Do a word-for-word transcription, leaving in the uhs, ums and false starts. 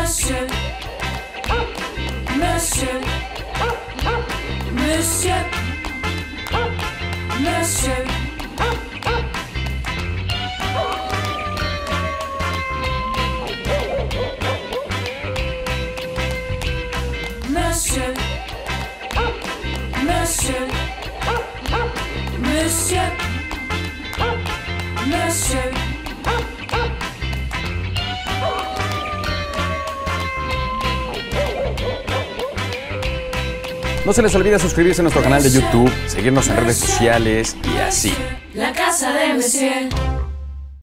Monsieur, monsieur, monsieur, monsieur. Monsieur, monsieur, monsieur, monsieur. No se les olvide suscribirse a nuestro canal de YouTube, seguirnos en redes sociales y así. La casa de Monsieur.